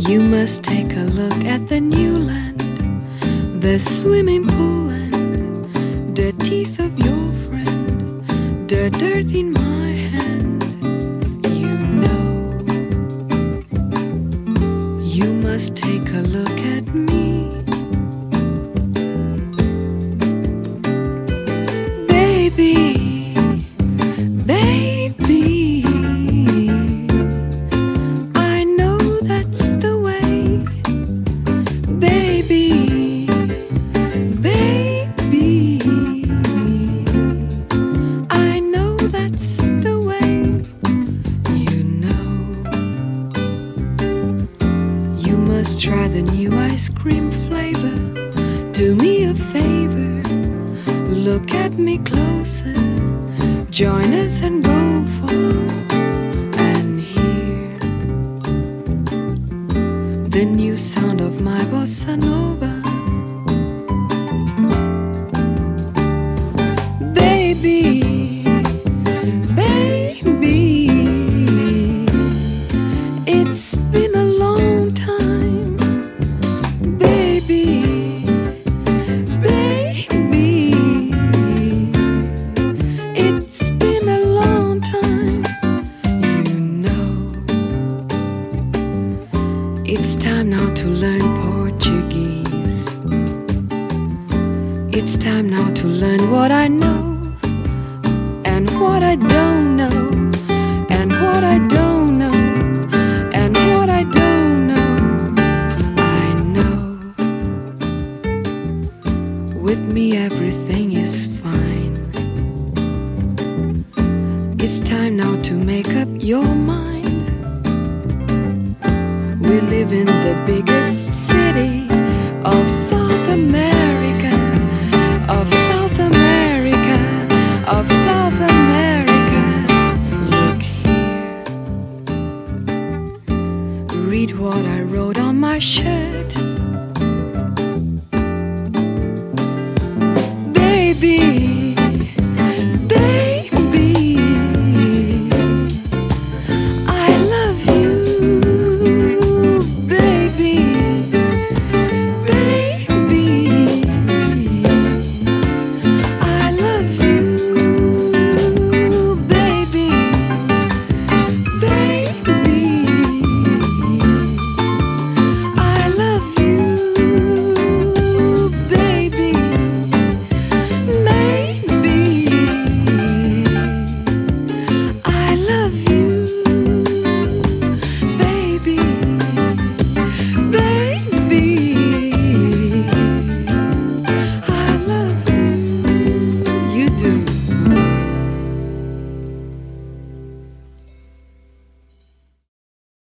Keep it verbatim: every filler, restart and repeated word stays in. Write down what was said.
You must take a look at the new land, the swimming pool and the teeth of your friend, the dirt in my hand. You know, you must take a look at me. Baby, baby, I know that's the way. Baby, baby, I know that's the way. You know, you must try the new ice cream flavor. Do me a favor, look at me closer, join us and go far, and hear the new sound of my bossa nova. Baby, baby, it's been a long time. Baby, it's been a long time. You know, it's time now to learn Portuguese. It's time now to learn what I know and what I don't know, and what I don't know, and what I don't know. I know, with me everything is fine. It's time now to make up your mind. We live in the biggest city of South America, of South America, of South America. Look here, read what I wrote on my shirt.